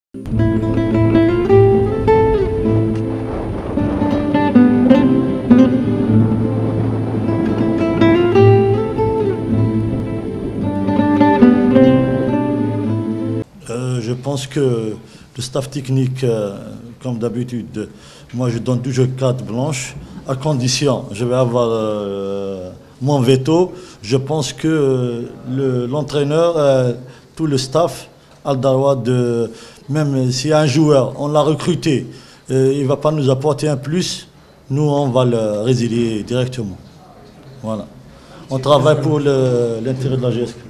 Je pense que le staff technique, comme d'habitude, moi je donne toujours carte blanche, à condition, je vais avoir mon veto. Je pense que l'entraîneur, tout le staff a le droit de, même s'il y a un joueur, on l'a recruté, il ne va pas nous apporter un plus, nous on va le résilier directement. Voilà. On travaille pour l'intérêt de la GSK.